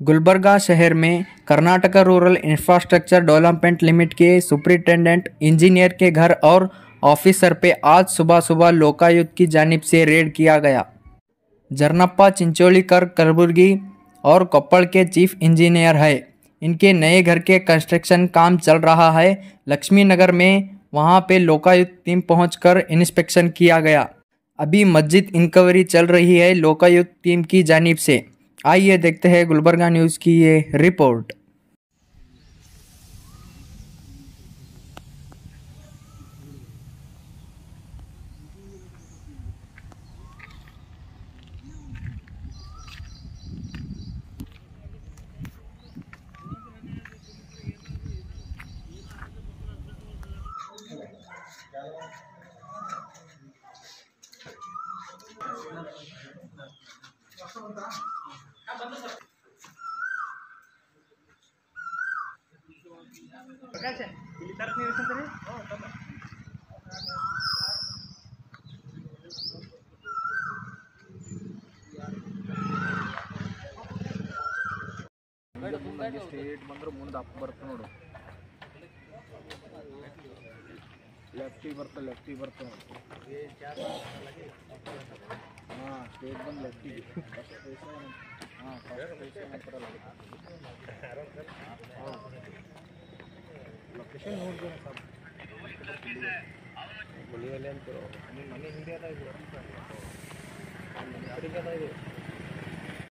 गुलबर्गा शहर में Karnataka rural infrastructure development limited के सुपरिटेंडेंट इंजीनियर के घर और ऑफिसर पे आज सुबह सुबह लोकायुक्त की जानिब से रेड किया गया। जरनप्पा चिंचोलीकर कलबुर्गी और कोप्पल के चीफ इंजीनियर है। इनके नए घर के कंस्ट्रक्शन काम चल रहा है। लक्ष्मी नगर में वहां पे लोकायुक्त टीम पहुंचकर इंस्पेक्शन किया गया। अभी मस्जिद इंक्वायरी चल रही है लोकायुक्त टीम की जानिब से। आइए देखते हैं गुलबर्गा न्यूज़ की ये रिपोर्ट। ಸ್ಟ್ರೇಟ್ ಬಂದ್ರೆ ಮುಂದೆ ಅಪ್ ಬರುತ್ತೆ ನೋಡು, ಲೆಫ್ಟಿಗೆ ಬರುತ್ತೆ ನೋಡು. ಹಾಂ, ಸ್ಟ್ರೇಟ್ ಬಂದು ಲೆಫ್ಟಿಗೆ ಫಸ್ಟ್ ಲೊಕೇಶನ್ ನೋಡ್ರಿ ಗುಳಿಯಲ್ಲಿ ಅಂತ ನಿಮ್ಮ ಮನೆ ಹಿಂದೆ ಅದ ಇದು,